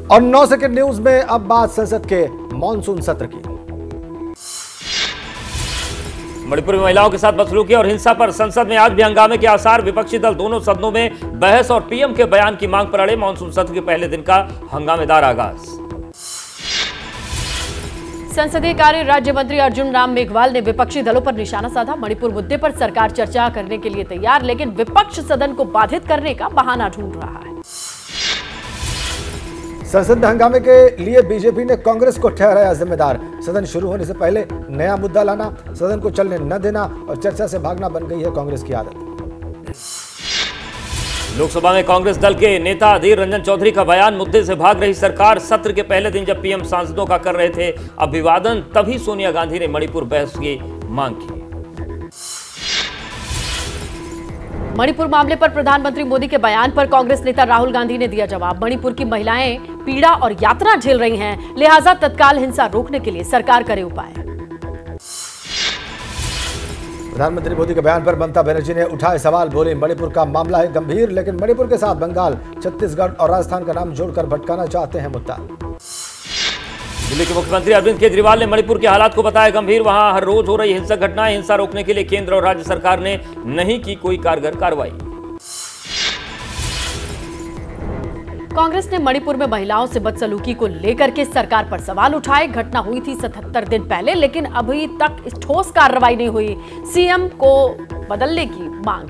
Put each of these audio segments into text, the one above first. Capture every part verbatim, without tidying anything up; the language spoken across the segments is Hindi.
और नौ सेकंड न्यूज में अब बात संसद के मॉनसून सत्र की। मणिपुर में महिलाओं के साथ बदसलूकी और हिंसा पर संसद में आज भी हंगामे के आसार। विपक्षी दल दोनों सदनों में बहस और पीएम के बयान की मांग पर अड़े। मॉनसून सत्र के पहले दिन का हंगामेदार आगाज। संसदीय कार्य राज्य मंत्री अर्जुन राम मेघवाल ने विपक्षी दलों पर निशाना साधा। मणिपुर मुद्दे पर सरकार चर्चा करने के लिए तैयार, लेकिन विपक्ष सदन को बाधित करने का बहाना ढूंढ रहा है। संसद में हंगामे के लिए बीजेपी ने कांग्रेस को ठहराया जिम्मेदार। सदन शुरू होने से पहले नया मुद्दा लाना, सदन को चलने न देना और चर्चा से भागना बन गई है कांग्रेस की आदत। लोकसभा में कांग्रेस दल के नेता अधीर रंजन चौधरी का बयान। मुद्दे से भाग रही सरकार। सत्र के पहले दिन जब पीएम सांसदों का कर रहे थे अभिवादन, तभी सोनिया गांधी ने मणिपुर बहस की मांग की। मणिपुर मामले पर प्रधानमंत्री मोदी के बयान पर कांग्रेस नेता राहुल गांधी ने दिया जवाब। मणिपुर की महिलाएं पीड़ा और यातना झेल रही हैं, लिहाजा तत्काल हिंसा रोकने के लिए सरकार करे उपाय। प्रधानमंत्री मोदी के बयान पर ममता बनर्जी ने उठाए सवाल। बोले मणिपुर का मामला है गंभीर, लेकिन मणिपुर के साथ बंगाल, छत्तीसगढ़ और राजस्थान का नाम जोड़कर भटकाना चाहते हैं मुद्दा। दिल्ली के मुख्यमंत्री अरविंद केजरीवाल ने मणिपुर के हालात को बताया गंभीर। वहां हर रोज हो रही हिंसक घटनाएं, हिंसा रोकने के लिए केंद्र और राज्य सरकार ने नहीं की कोई कारगर कार्रवाई। कांग्रेस ने मणिपुर में महिलाओं से बदसलूकी को लेकर के सरकार पर सवाल उठाए। घटना हुई थी सतहत्तर दिन पहले, लेकिन अभी तक ठोस कार्रवाई नहीं हुई। सीएम को बदलने की मांग।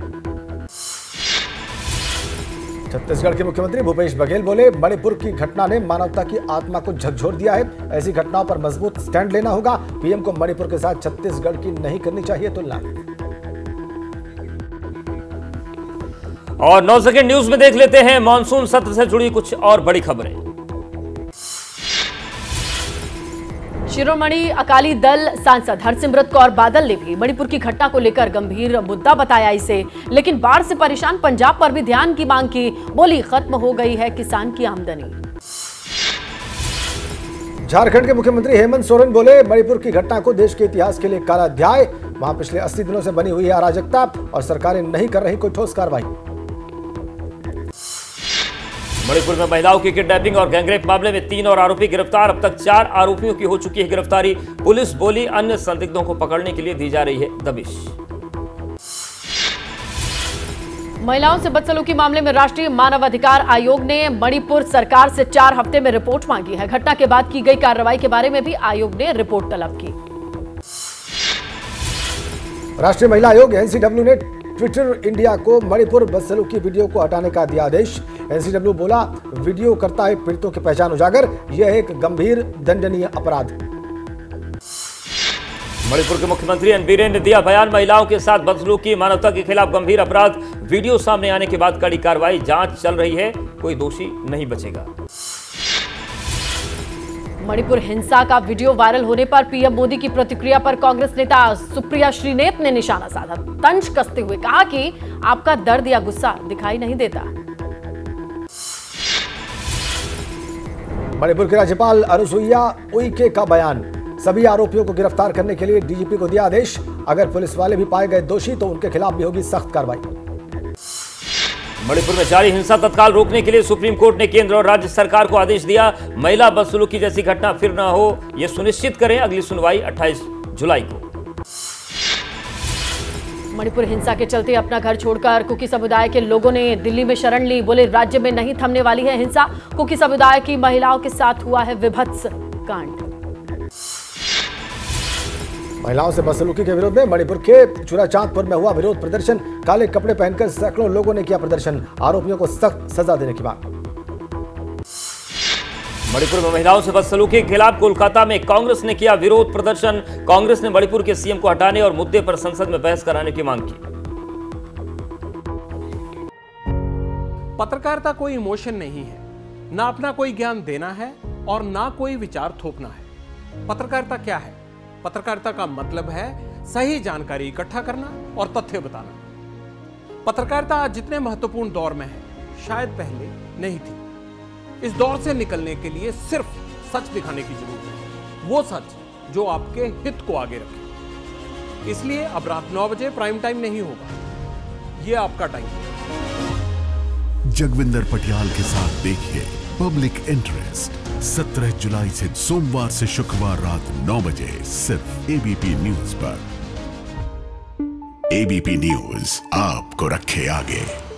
छत्तीसगढ़ के मुख्यमंत्री भूपेश बघेल बोले मणिपुर की घटना ने मानवता की आत्मा को झकझोर दिया है। ऐसी घटनाओं पर मजबूत स्टैंड लेना होगा। पीएम को मणिपुर के साथ छत्तीसगढ़ की नहीं करनी चाहिए तुलना। और नौ सेकंड न्यूज में देख लेते हैं मॉनसून सत्र से जुड़ी कुछ और बड़ी खबरें। शिरोमणि अकाली दल सांसद हरसिमरत कौर बादल ने भी मणिपुर की घटना को लेकर गंभीर मुद्दा बताया इसे, लेकिन बाढ़ से परेशान पंजाब पर भी ध्यान की मांग की। बोली खत्म हो गई है किसान की आमदनी। झारखंड के मुख्यमंत्री हेमंत सोरेन बोले मणिपुर की घटना को देश के इतिहास के लिए काला अध्याय। वहां पिछले अस्सी दिनों से बनी हुई है अराजकता और सरकारें नहीं कर रही कोई ठोस कार्रवाई। मणिपुर में महिलाओं की किडनैपिंग और गैंगरेप मामले में तीन और आरोपी गिरफ्तार। अब तक चार आरोपियों की हो चुकी है गिरफ्तारी। पुलिस बोली अन्य संदिग्धों को पकड़ने के लिए दी जा रही है दबिश। महिलाओं से बदसलूकी मामले में राष्ट्रीय मानवाधिकार आयोग ने मणिपुर सरकार से चार हफ्ते में रिपोर्ट मांगी है। घटना के बाद की गई कार्रवाई के बारे में भी आयोग ने रिपोर्ट तलब की। राष्ट्रीय महिला आयोग एनसीडब्ल्यू ने ट्विटर इंडिया को मणिपुर बदसलूकी वीडियो को हटाने का दिया आदेश। एनसीडब्ल्यू बोला वीडियो करता है पीड़ितों की पहचान उजागर, यह एक गंभीर दंडनीय अपराध। मणिपुर के मुख्यमंत्री एन बीरेन ने दिया बयान। महिलाओं के साथ बदसलूकी मानवता के खिलाफ गंभीर अपराध। वीडियो सामने आने के बाद कड़ी कार्रवाई, जांच चल रही है, कोई दोषी नहीं बचेगा। मणिपुर हिंसा का वीडियो वायरल होने पर पीएम मोदी की प्रतिक्रिया पर कांग्रेस नेता सुप्रिया श्रीनेत ने निशाना साधा। तंज कसते हुए कहा कि आपका दर्द या गुस्सा दिखाई नहीं देता। मणिपुर के राज्यपाल अनुसुईया उइके का बयान। सभी आरोपियों को गिरफ्तार करने के लिए डीजीपी को दिया आदेश। अगर पुलिस वाले भी पाए गए दोषी तो उनके खिलाफ भी होगी सख्त कार्रवाई। मणिपुर में जारी हिंसा तत्काल रोकने के लिए सुप्रीम कोर्ट ने केंद्र और राज्य सरकार को आदेश दिया। महिला बदसलूकी जैसी घटना फिर न हो, यह सुनिश्चित करें। अगली सुनवाई अट्ठाईस जुलाई को। मणिपुर हिंसा के चलते अपना घर छोड़कर कुकी समुदाय के लोगों ने दिल्ली में शरण ली। बोले राज्य में नहीं थमने वाली है हिंसा। कुकी समुदाय की महिलाओं के साथ हुआ है विभत्स कांड। महिलाओं से बदसलूकी के विरोध में मणिपुर के चुराचांदपुर में हुआ विरोध प्रदर्शन। काले कपड़े पहनकर सैकड़ों लोगों ने किया प्रदर्शन। आरोपियों को सख्त सजा देने की मांग। मणिपुर में महिलाओं से बदसलूकी के खिलाफ कोलकाता में कांग्रेस ने किया विरोध प्रदर्शन। कांग्रेस ने मणिपुर के सीएम को हटाने और मुद्दे पर संसद में बहस कराने की मांग की। पत्रकारिता कोई इमोशन नहीं है, ना अपना कोई ज्ञान देना है और ना कोई विचार थोपना है। पत्रकारिता क्या है? पत्रकारिता का मतलब है सही जानकारी इकट्ठा करना और तथ्य बताना। पत्रकारिता आज जितने महत्वपूर्ण दौर में है, शायद पहले नहीं थी। इस दौर से निकलने के लिए सिर्फ सच दिखाने की जरूरत है, वो सच जो आपके हित को आगे रखे। इसलिए अब रात नौ बजे प्राइम टाइम नहीं होगा, ये आपका टाइम है। जगविंदर पटियाल के साथ देखिए पब्लिक इंटरेस्ट सत्रह जुलाई से सोमवार से शुक्रवार रात नौ बजे सिर्फ एबीपी न्यूज पर। एबीपी न्यूज आपको रखे आगे।